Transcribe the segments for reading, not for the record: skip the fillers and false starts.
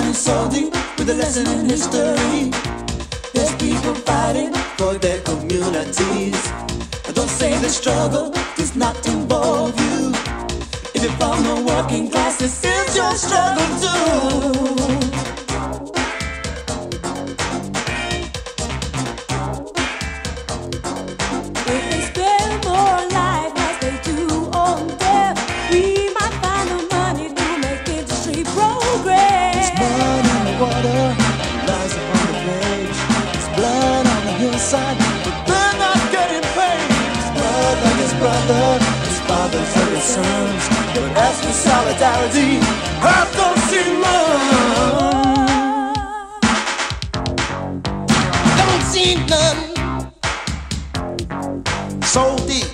is so deep with a lesson in history. There's people fighting for their communities. Don't say the struggle does not involve you. If you're from the working class, this is your struggle too. His fathers and his sons. But as for solidarity, I don't see none. Don't see none. So deep.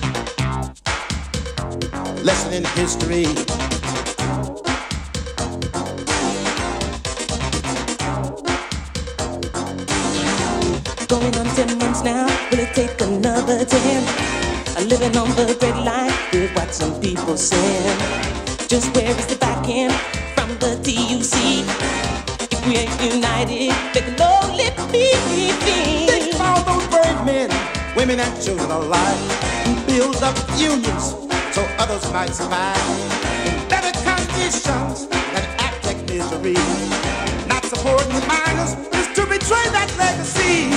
Lesson in history. Going on 10 months now, will it take another 10? Living on the red line with what some people say. Just where is the back end from the TUC? If we ain't united, they can only be. Think of all those brave men, women and children alike who build up unions so others might survive in better conditions than abject misery. Not supporting the miners is to betray that legacy.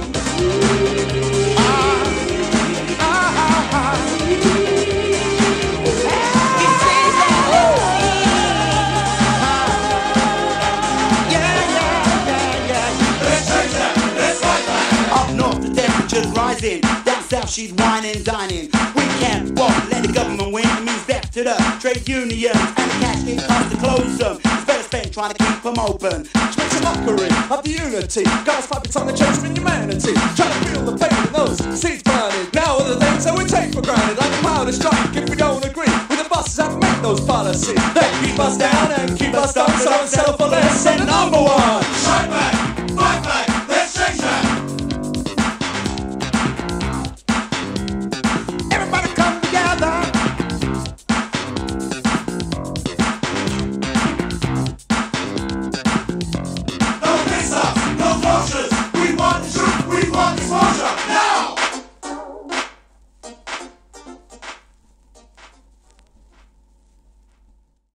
Rising, down south she's whining, dining. We can't walk, let the government win. It means death to the trade unions and the cash it costs to close them. It's better spent trying to keep them open. Which makes a mockery of the unity. God's puppets on the church of humanity. Trying to feel the pain in those seats burning. Now are the things that we take for granted. Like a powder strike if we don't agree with the bosses that make those policies. They keep us down and keep us dumb, so settle for less and number one. Strike back!